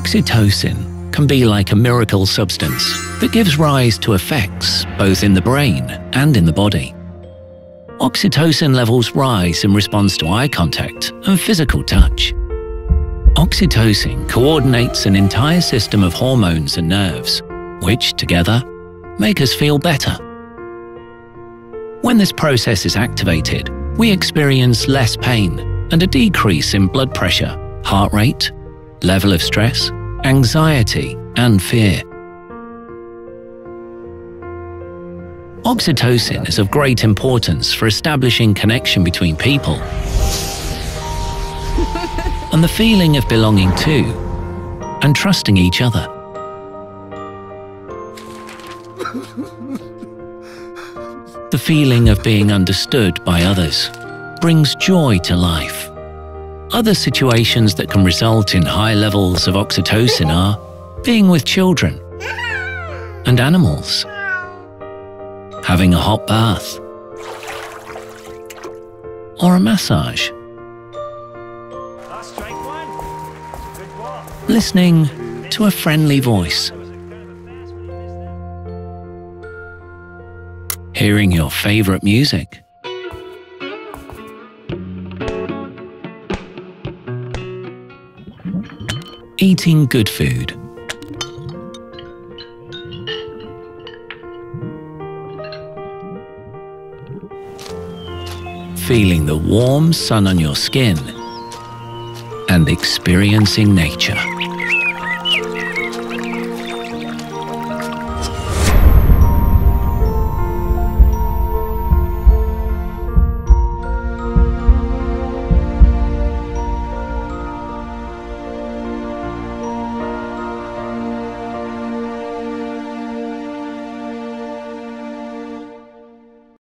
Oxytocin can be like a miracle substance that gives rise to effects both in the brain and in the body. Oxytocin levels rise in response to eye contact and physical touch. Oxytocin coordinates an entire system of hormones and nerves, which, together, make us feel better. When this process is activated, we experience less pain and a decrease in blood pressure, heart rate, level of stress, anxiety, and fear. Oxytocin is of great importance for establishing connection between people and the feeling of belonging to and trusting each other. The feeling of being understood by others brings joy to life. Other situations that can result in high levels of oxytocin are being with children and animals, having a hot bath, or a massage. Listening to a friendly voice. Hearing your favorite music. Eating good food. Feeling the warm sun on your skin and experiencing nature.